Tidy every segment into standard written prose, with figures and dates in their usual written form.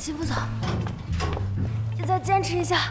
秦副总，你再坚持一下。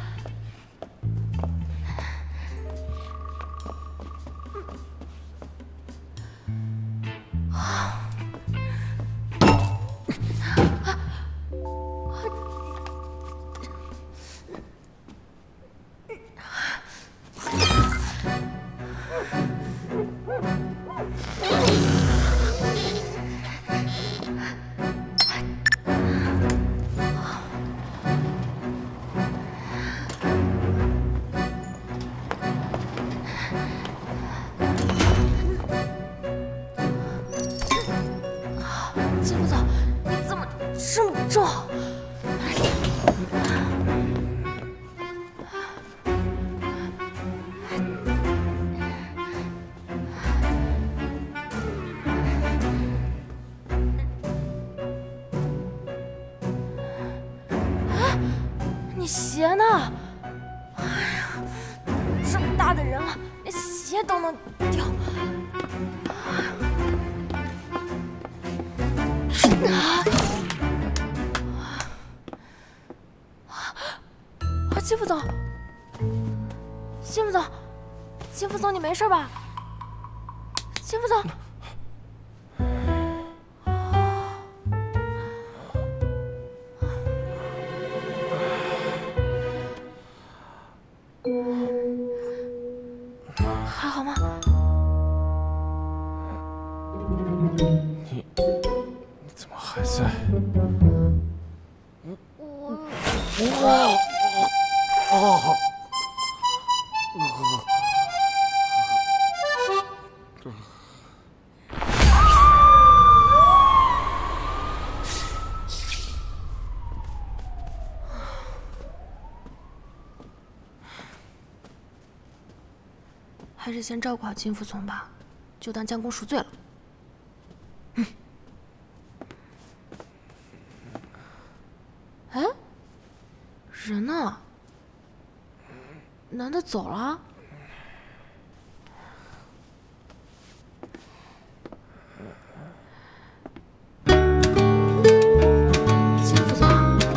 秦副总，你怎么这么重？你鞋呢？哎呀，这么大的人了，连鞋都能掉。秦副总，秦副总，秦副总，你没事吧？秦副总。还好吗？ 你怎么还在？ 还是先照顾好秦副总吧，就当将功赎罪了。哎，人呢？男的走了？秦副总。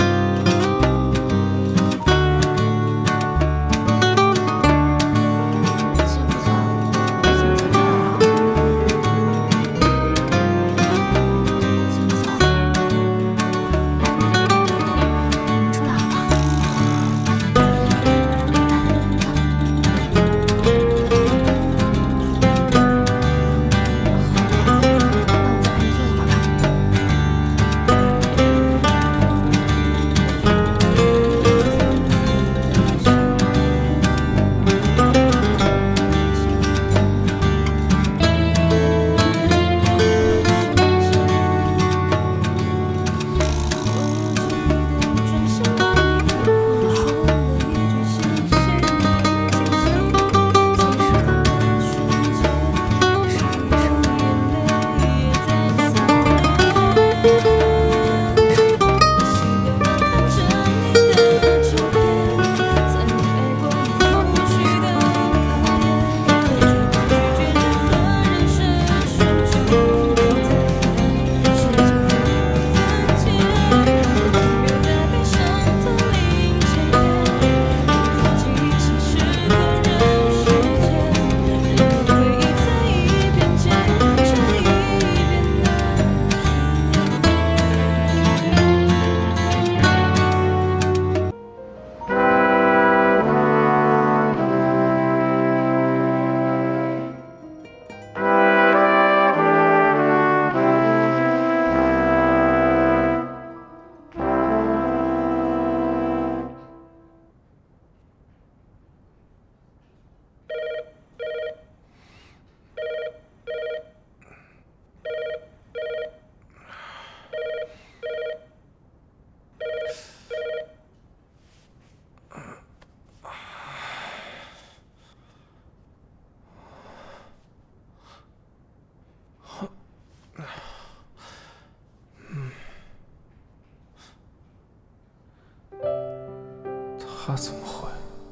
他怎么会？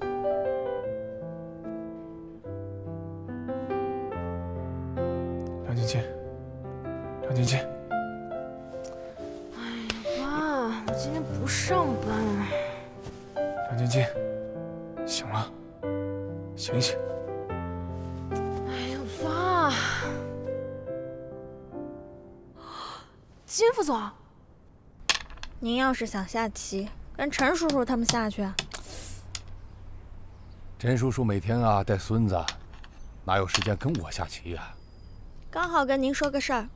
梁静静，梁静静， 爸，我今天不上班。 杨晶晶，醒了，醒醒！ 哎呀，爸！金副总， 您要是想下棋，跟陈叔叔他们下去啊。 陈叔叔每天带孙子，哪有时间跟我下棋呀？ 刚好跟您说个事儿。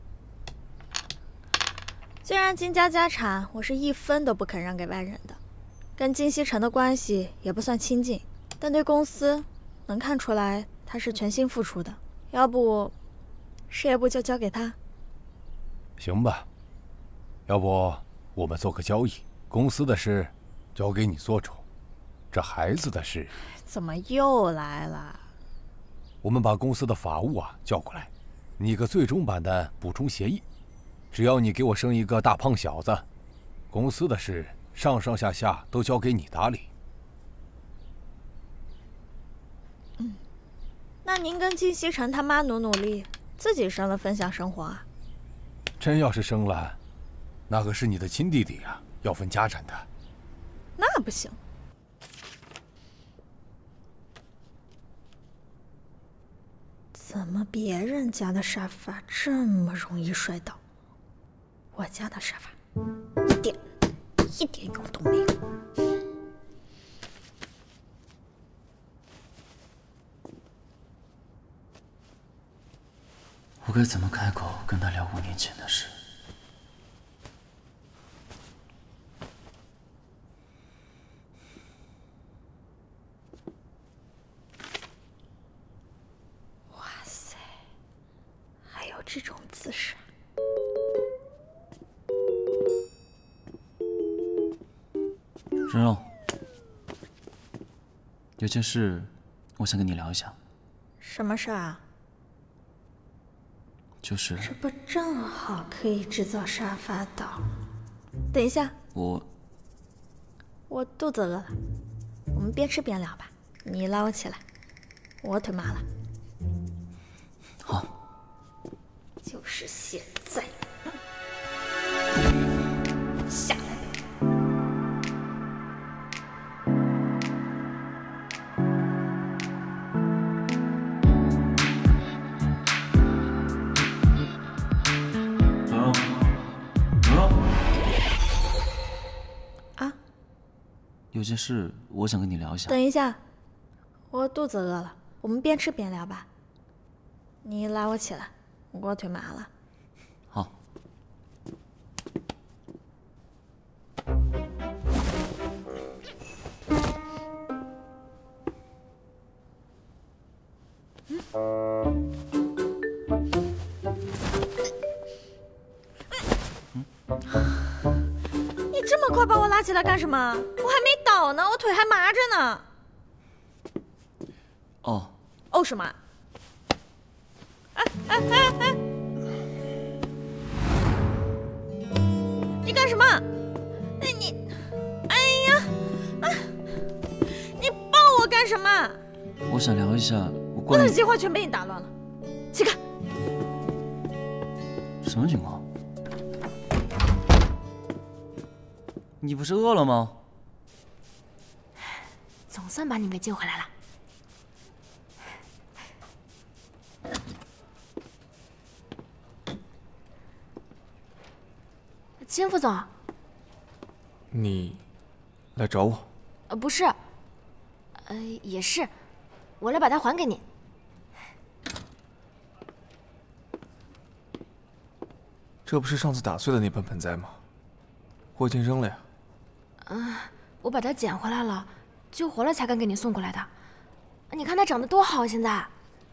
虽然金家家产我是1分都不肯让给外人的，跟金熙成的关系也不算亲近，但对公司能看出来他是全心付出的。要不，事业部就交给他。 行吧，要不我们做个交易，公司的事交给你做主，这孩子的事， 怎么又来了？ 我们把公司的法务叫过来，拟个最终版的补充协议。只要你给我生一个大胖小子，公司的事上上下下都交给你打理。 那您跟金熙成他妈努力，自己生了分享生活啊？ 真要是生了，那可是你的亲弟弟呀，要分家产的。 那不行。怎么别人家的沙发这么容易摔倒？我家的沙发一点用都没有。 我该怎么开口跟他聊5年前的事？ 哇塞，还有这种姿势！ 蓉蓉，有件事我想跟你聊一下。 什么事儿啊？ 就是这不正好可以制造沙发倒？等一下，我肚子饿了，我们边吃边聊吧。你拉我起来，我腿麻了。 好， 就是现在，下来。 有件事我想跟你聊一下。 等一下，我肚子饿了，我们边吃边聊吧。你拉我起来，我腿麻了。 好。 你这么快把我拉起来干什么？我还没倒呢，我腿还麻着呢。哦什么？哎！你干什么？哎呀，你抱我干什么？ 我想聊一下我的计划全被你打乱了，起开！ 什么情况？你不是饿了吗？ 总算把你给救回来了。金副总， 你来找我？ 不是，也是，我来把它还给你。 这不是上次打碎的那盆盆栽吗？我已经扔了呀。 我把它捡回来了，救活了才敢给你送过来的。你看它长得多好，现在。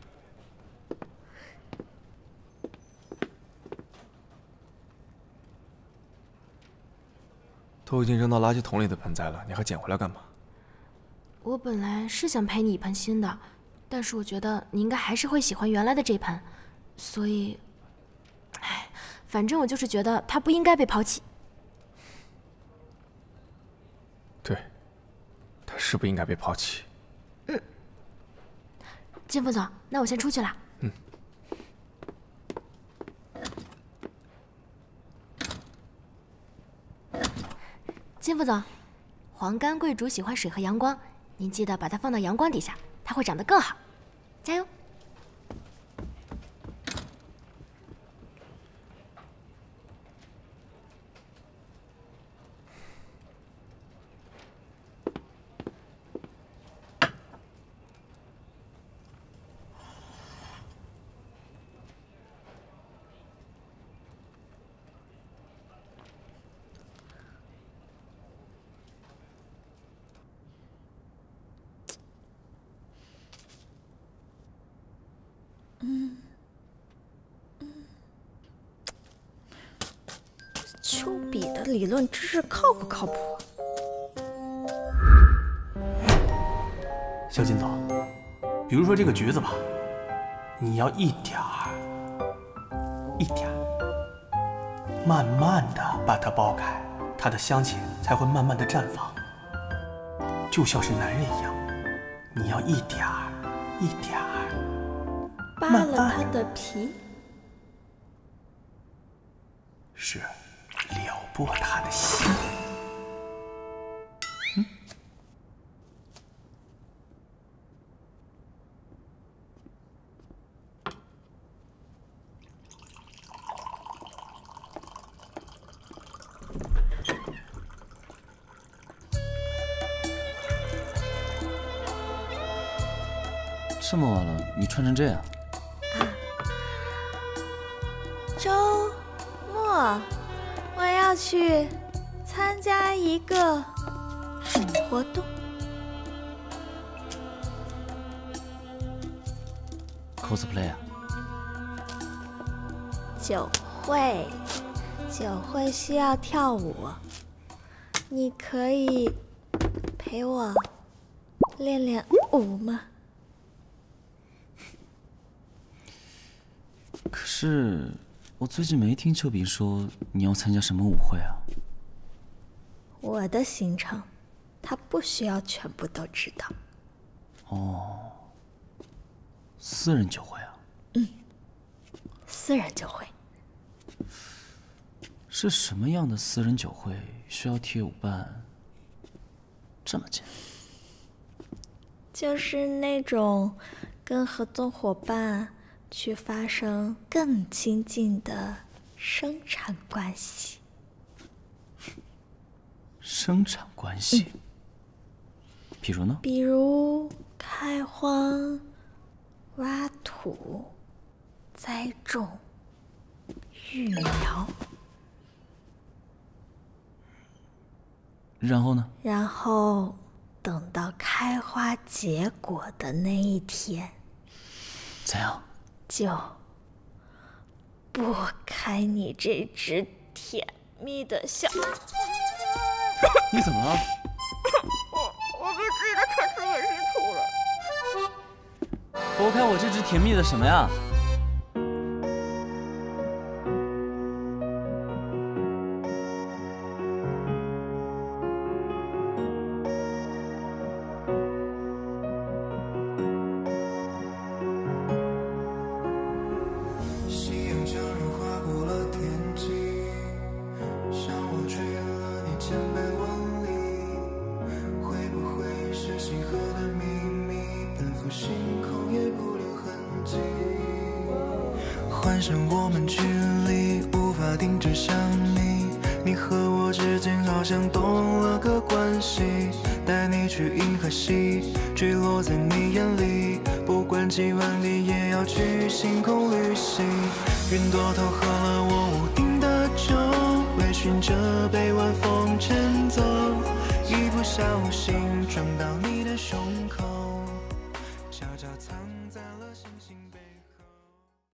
都已经扔到垃圾桶里的盆栽了，你还捡回来干嘛？ 我本来是想赔你一盆新的，但是我觉得你应该还是会喜欢原来的这盆，所以，反正我就是觉得它不应该被抛弃。 对，它是不应该被抛弃。 金副总，那我先出去了。 金副总，黄干贵族喜欢水和阳光，您记得把它放到阳光底下，它会长得更好。加油！ 丘比的理论知识靠不靠谱？ 小金总，比如说这个橘子吧，你要一点儿，慢慢的把它剥开，它的香气才会慢慢的绽放，就像是男人一样，你要一点儿一点儿扒了它的皮， 是撩拨他的心。 这么晚了，你穿成这样？ 周末我要去参加一个活动。 cosplay 啊？ 酒会需要跳舞，你可以陪我练练舞吗？ 可是我最近没听丘比说你要参加什么舞会啊。 我的行程，他不需要全部都知道。 哦，私人酒会啊？ 私人酒会。 是什么样的私人酒会需要贴舞伴这么近？ 就是那种跟合作伙伴去发生更亲近的生产关系。 生产关系？比如呢？ 比如开荒、挖土、栽种、育苗。 然后呢？ 然后等到开花结果的那一天， 怎样？ 就剥开你这只甜蜜的小…… 你怎么了？ 我被自己的口水恶心吐了。 剥开我这只甜蜜的什么呀？ 幻想我们距离无法停止想你，你和我之间好像多了个关系，带你去银河系，坠落在你眼里，不管几万里也要去星空旅行。云朵偷喝了我屋顶的酒，追寻着被晚风牵走，一不小心